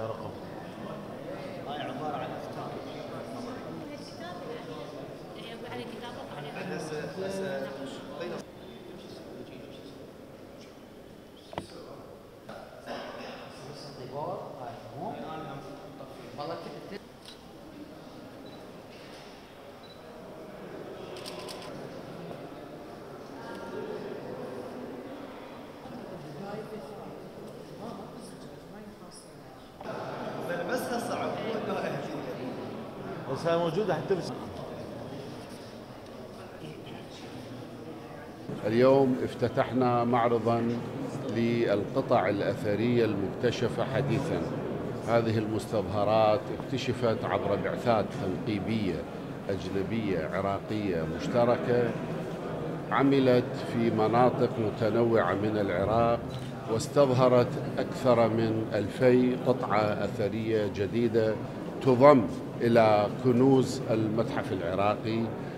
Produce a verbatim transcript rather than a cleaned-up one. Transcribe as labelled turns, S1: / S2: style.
S1: يا رقم.
S2: هاي عبارة عن أفتار.
S3: على كتابة على
S2: بس بس بس هسه عبوه
S1: بس هي موجودة حتى بس.
S4: اليوم افتتحنا معرضاً للقطع الأثرية المكتشفة حديثاً. هذه المستظهرات اكتشفت عبر بعثات تنقيبية أجنبية عراقية مشتركة، عملت في مناطق متنوعة من العراق، واستظهرت أكثر من ألفي قطعة أثرية جديدة تضم إلى كنوز المتحف العراقي.